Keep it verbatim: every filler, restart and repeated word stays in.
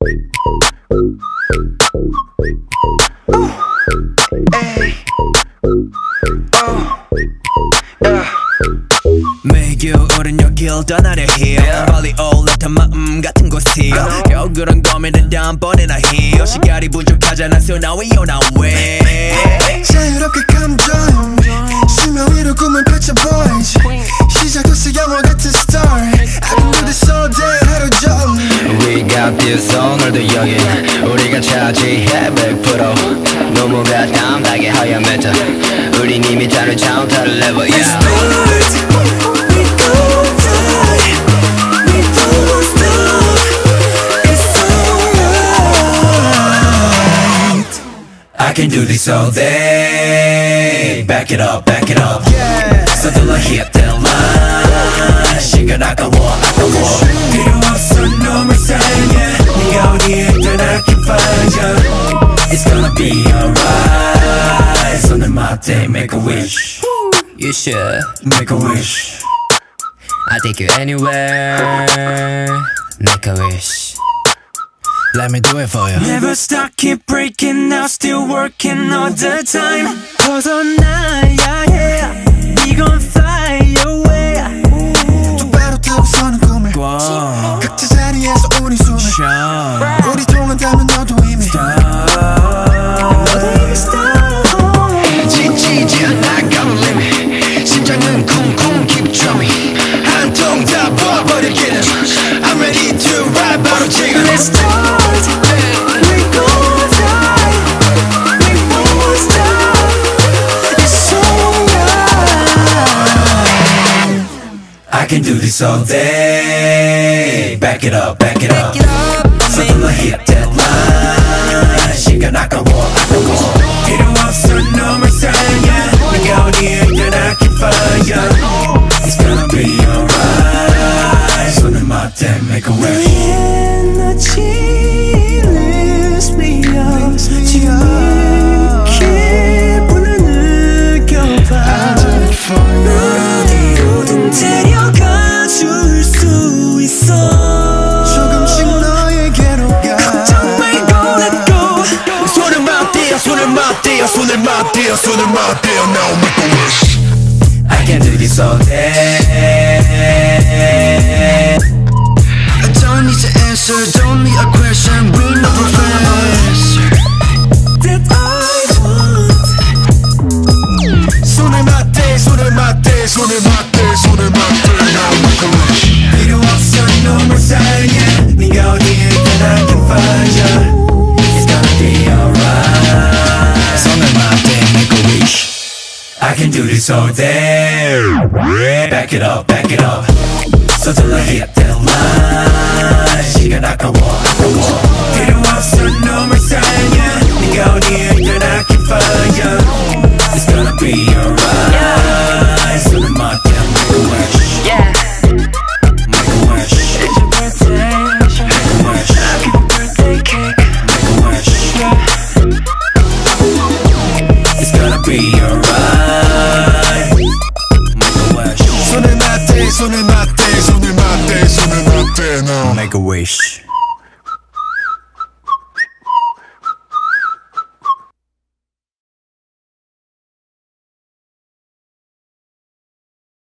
매일 겨울은 여길 떠나려 해요. 빨리 올라탄 마음 같은 곳이요. 겨우 그런 고민을 다음번에나 해요. 시간이 부족하잖아 so now we on our way. 자유롭게 come join 수면 위로 꿈을 펼쳐 boys. 시작됐어 영화 같은 story. I can do this all day 하루 종일. We got this 오늘도 여기 우리가 차지해 백 퍼센트 너무가 담당해 하얀 메타 우린 이미 다른 차원 다른 레벨 yeah. Let's start. We go fly. We don't stop. It's alright. I can do this all day. Back it up, back it up. Yeah. 서둘러 hit that line. 시간 아까워, 아까워. 필요 없어 놈을 사랑해. 네가 어디에 있든 I can find you. It's gonna be alright. 손을 맞대, make a wish. You should Make a wish. I'll take you anywhere Make a wish Let me do it for you. Never stop, keep breaking now, still working all the time. 벗어나야 해. We gon' fly away. 똑바로 타고 서는 꿈을 Wow. 각자 자리에서 우리 숨을 Shine. 우리 통한다면 너도 이미 너도 이미 stop. 지치지 않아 got a limit 심장은 쿵쿵 keep drumming 한 통 다 부어버리기는 I'm ready to ride 바로 지금 Let's start. We gon' fly. We won't stop. It's alright. I can do this all day. Back it up, back it up. Get up, 서둘러 hit that line. 시간 아까워, 아까워. 필요 없어 놈을 사랑해. 네가 어디에 있든 I can find you. It's gonna be alright. 손을 맞대, make a wish. 에너지 lift me up. 지금 이 기분을 느껴봐. 어디로든 데려가 줄 수 있어. 조금씩 너에게로 가 걱정 말고 let go. 손을 맞대요 손을 맞대요 손을 맞대요 손을 맞대요 Now make a wish I can do this all day. I don't need to answer, don't need a question. We know professor That I want. 손을 맞대 손을 맞대 손을 맞대 손을 맞대 Now make a wish 필요 없어 놈을 사랑해. 네가 어디에 있든 I can find you. It's gonna be alright. 손을 맞대, make a wish. I can do this all day. Back it up, back it up. 서둘러 hit that line. 시간 아까워, 아까워. 필요 없어 놈을 사랑해. 네가 어디에 있든 I can find you. It's gonna be alright. 손을 맞대, make a wish. Yeah Make a wish. It's your birthday. Make a wish. Happy birthday cake. Make a wish. It's gonna be alright. Make a wish. 손을 맞대 손을 맞대 손을 맞대 손을 맞대 Now Make a wish.